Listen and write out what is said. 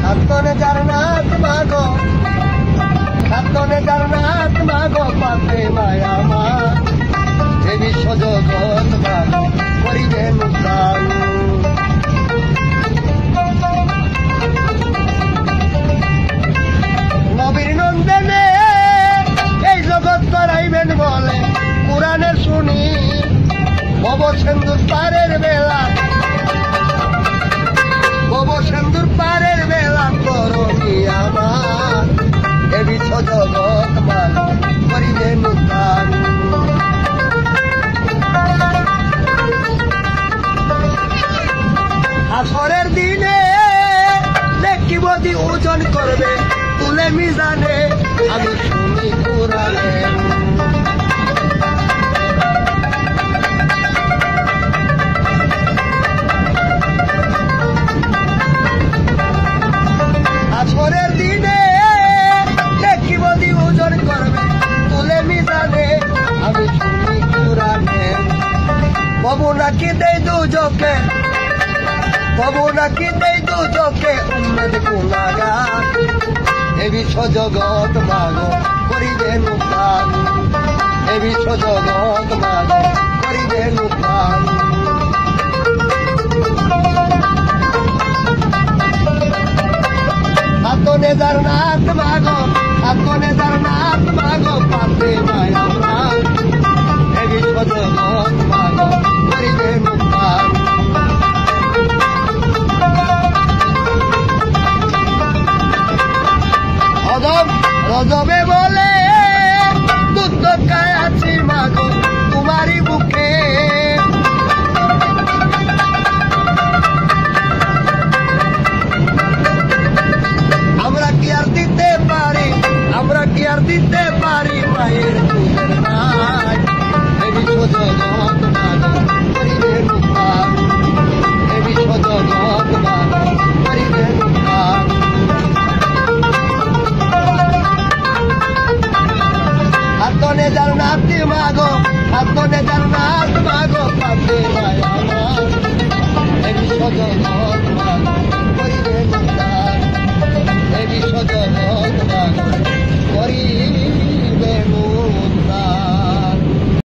সাতনে জান্নাত মাগো, সাতনে জান্নাত মাগো, পাতে মায়া মা, এ বিশ্ব জগৎ মাগো করিবেন উদ্ধার। নবীর নন্দনে এই জগৎ করাইবেন বলে কোরআনে শুনি, ভব সিন্ধুর পারের বেলা, ভব সিন্ধুর পারের বেলা করবি আমার, এ বিশ্ব জগৎ মাগো করিবেন উদ্ধার। হাসরের দিনে দেখিব দি ওজন করবে তুলে মিজানে, আমি শুনি কোরআনে। হাসরের দিনে দেখিব দি ওজন করবে তুলে মিজানে, আমি শুনি কোরআনে। বাবু নাকি দেই দুজকে, বাবু নাকি দেই দুজকে উম্মত গুনাহগার, এ বিশ্ব জগৎ মাগো করিবেন উদ্ধার, এ বিশ্ব জগৎ মাগো করিবেন উদ্ধার। সাতনে জান্নাত মাগো, সাতনে জান্নাত মাগো, পাতে মায়া মা, এ বিশ্ব জগৎ মাগো করিবেন উদ্ধার। রজবে বলে দুধ খায় আছি মাগো তোমারই বুকে, আমরা কি আর দিতে পারি, আমরা কি আর দিতে পারি মায়ের দুধের নাই, এ বিশ্ব জগৎ মাগো করিবেন উদ্ধার, এ বিশ্ব জগৎ মাগো করিবেন উদ্ধার। সাতনে জান্নাত মাগো, সাতনে জান্নাত মাগো, পাতে মায়া মা, এ বিশ্ব জগৎ